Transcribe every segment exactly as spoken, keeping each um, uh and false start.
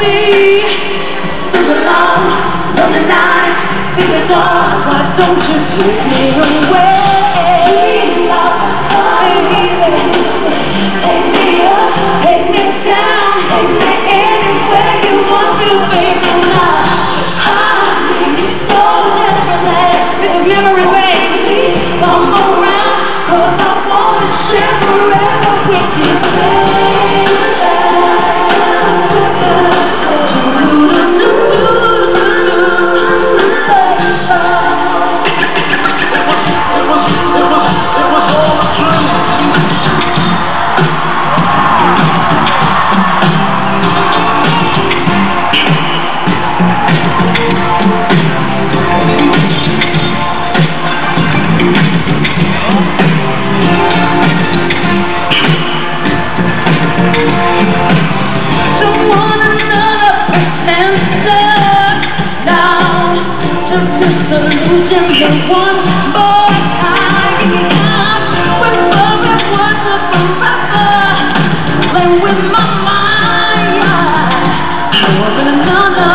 me. Live alone, lonely night, in the dark. Why don't you take me away? Take me up, take me down, take me anywhere you want to, baby. If the memory waves come around, 'cause I wanna share forever with you, baby. The one more time, with love was a forever, playing with my mind, more than another.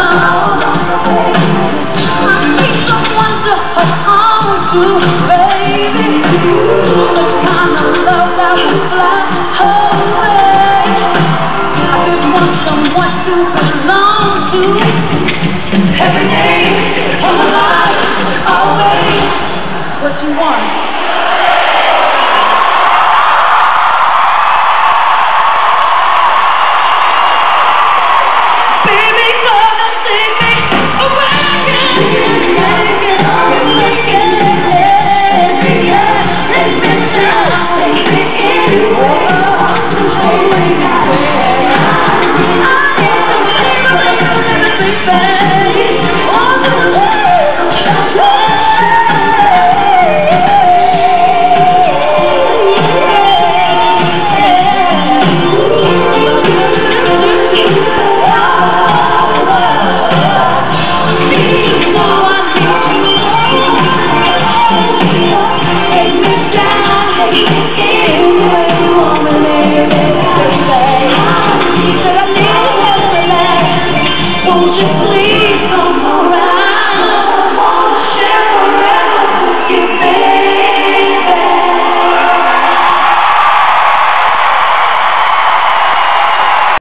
I need someone to hold on to, baby. The kind of love that will fly away. I just want someone to belong to every day.